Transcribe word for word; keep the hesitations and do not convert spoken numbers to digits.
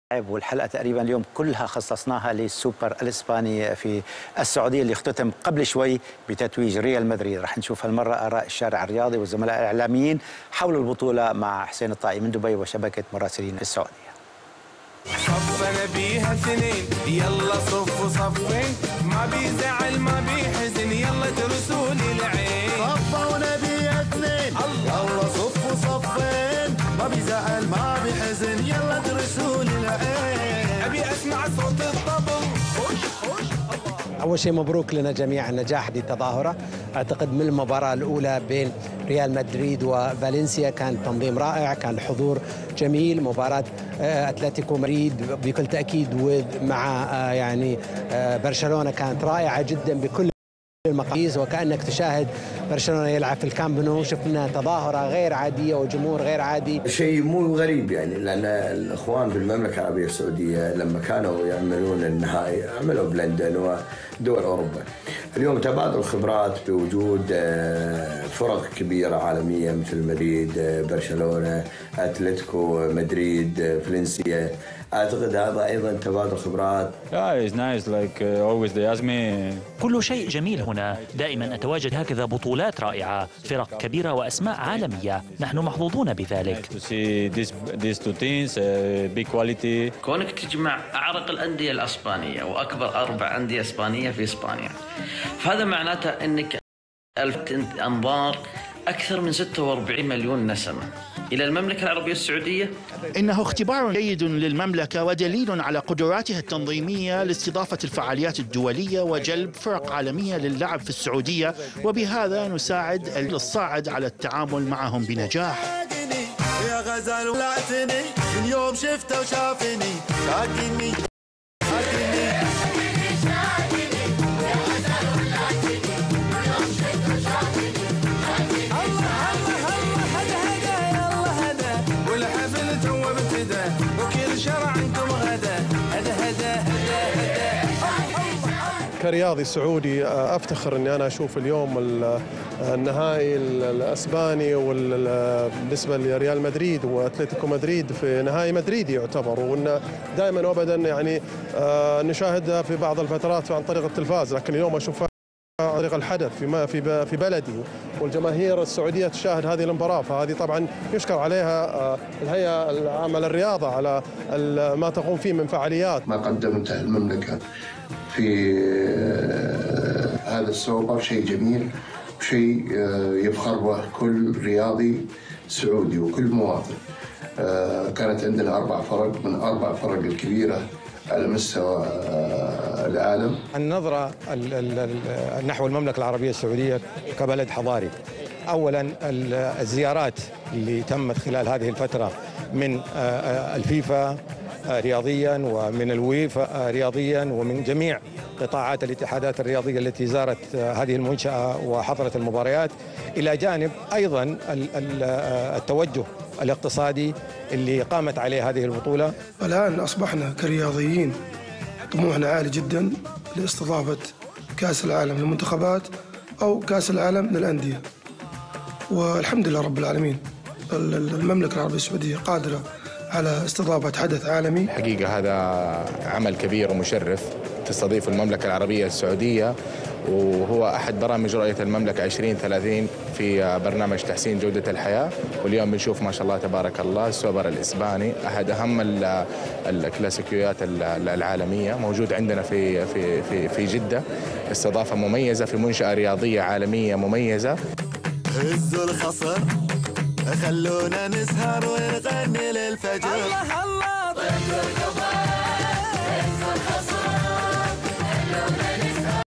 والحلقة تقريبا اليوم كلها خصصناها للسوبر الإسباني في السعودية اللي اختتم قبل شوي بتتويج ريال مدريد. رح نشوف هالمرة آراء الشارع الرياضي والزملاء الإعلاميين حول البطولة مع حسين الطائي من دبي وشبكة مراسلين السعودية. صفنا بيها اثنين يلا صفوا صفين ما بيزعل ما بيحزن يلا ترسوا لي العين. صفونا بيها اثنين يلا صفوا صفين ما بيزعل ما بيحزن يلا ترسوا لي العين. ابي اسمع صوت الطبل. خش خش. أول شيء مبروك لنا جميعا نجاح هذه التظاهرة. أعتقد من المباراة الأولى بين ريال مدريد وفالنسيا كان تنظيم رائع، كان حضور جميل. مباراة أتلتيكو مدريد بكل تأكيد ومع يعني برشلونة كانت رائعة جدا بكل المقاييس، وكأنك تشاهد برشلونة يلعب في الكامب نو. شفنا تظاهرة غير عادية وجمهور غير عادي، شيء مو غريب يعني، لأن الإخوان في المملكة العربية السعودية لما كانوا يعملون النهائي عملوا بلندن ودول أوروبا. اليوم تبادل خبرات بوجود فرق كبيرة عالمية مثل مدريد، برشلونة، أتلتيكو مدريد، فالنسيا. أعتقد هذا أيضا تبادل خبرات. Yeah, it's nice. Like uh, always they ask me. كل شيء جميل هنا، دائما أتواجد هكذا بطولات رائعة، فرق كبيرة وأسماء عالمية، نحن محظوظون بذلك. To see these these two teams, uh, big quality. كونك تجمع أعرق الأندية الإسبانية وأكبر أربع أندية إسبانية في إسبانيا، فهذا معناته أنك ألفت أنظار أكثر من ستة وأربعين مليون نسمة إلى المملكة العربية السعودية. إنه اختبار جيد للمملكة ودليل على قدراتها التنظيمية لاستضافة الفعاليات الدولية وجلب فرق عالمية للعب في السعودية، وبهذا نساعد الصاعد على التعامل معهم بنجاح. يا غزال ولعتني من يوم شفته وشافني شاكني شاكني. كرياضي سعودي افتخر اني انا اشوف اليوم النهائي الاسباني، وبالنسبه لريال مدريد واتلتيكو مدريد في نهائي مدريدي يعتبر، وان دائما وابدا يعني نشاهدها في بعض الفترات عن طريق التلفاز، لكن اليوم اشوفها عن طريق الحدث في في في بلدي، والجماهير السعوديه تشاهد هذه المباراه. فهذه طبعا يشكر عليها الهيئه العامه للرياضه على ما تقوم فيه من فعاليات. ما قدمته المملكه في هذا السوبر شيء جميل وشيء يفخر به كل رياضي سعودي وكل مواطن. كانت عندنا أربع فرق من أربع فرق الكبيرة على مستوى العالم. النظرة نحو المملكة العربية السعودية كبلد حضاري، أولا الزيارات اللي تمت خلال هذه الفترة من الفيفا رياضيا ومن الويفا رياضيا ومن جميع قطاعات الاتحادات الرياضية التي زارت هذه المنشأة وحضرت المباريات، إلى جانب أيضا التوجه الاقتصادي اللي قامت عليه هذه البطولة. الآن أصبحنا كرياضيين طموحنا عالي جدا لاستضافة كأس العالم للمنتخبات أو كأس العالم للأندية، والحمد لله رب العالمين المملكة العربية السعودية قادرة على استضافة حدث عالمي. حقيقة هذا عمل كبير ومشرف تستضيف المملكة العربية السعودية، وهو أحد برامج رؤية المملكة عشرين ثلاثين في برنامج تحسين جودة الحياة. واليوم بنشوف ما شاء الله تبارك الله السوبر الإسباني، أحد أهم الكلاسيكيات العالمية، موجود عندنا في في في في جدة. استضافة مميزة في منشأة رياضية عالمية مميزة. هزوا الخصر خلونا نسهر ونغني للفجر. الله الله